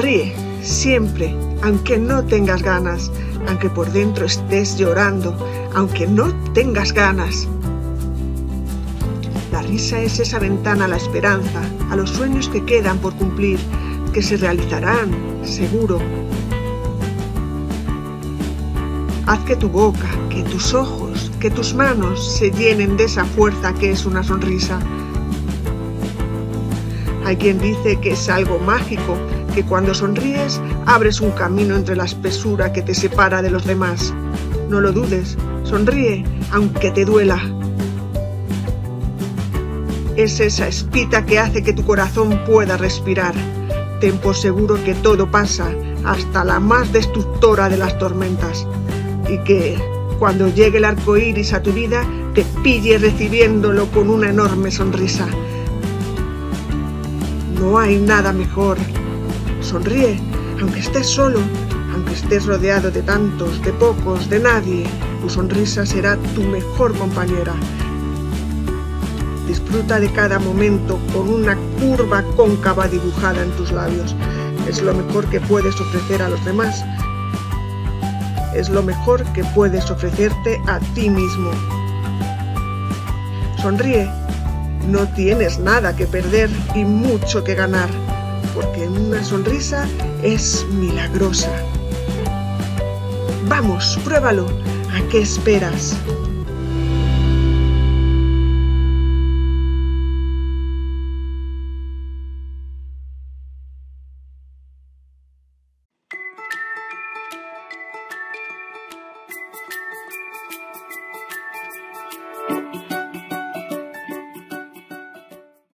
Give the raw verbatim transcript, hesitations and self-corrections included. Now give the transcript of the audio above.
Sonríe, siempre, aunque no tengas ganas, aunque por dentro estés llorando, aunque no tengas ganas. La risa es esa ventana a la esperanza, a los sueños que quedan por cumplir, que se realizarán, seguro. Haz que tu boca, que tus ojos, que tus manos se llenen de esa fuerza que es una sonrisa. Hay quien dice que es algo mágico, que cuando sonríes abres un camino entre la espesura que te separa de los demás. No lo dudes, sonríe aunque te duela. Es esa espita que hace que tu corazón pueda respirar. Ten por seguro que todo pasa, hasta la más destructora de las tormentas. Y que, cuando llegue el arco iris a tu vida, te pille recibiéndolo con una enorme sonrisa. No hay nada mejor. Sonríe, aunque estés solo, aunque estés rodeado de tantos, de pocos, de nadie. Tu sonrisa será tu mejor compañera. Disfruta de cada momento con una curva cóncava dibujada en tus labios. Es lo mejor que puedes ofrecer a los demás. Es lo mejor que puedes ofrecerte a ti mismo. Sonríe. No tienes nada que perder y mucho que ganar, porque una sonrisa es milagrosa. Vamos, pruébalo. ¿A qué esperas?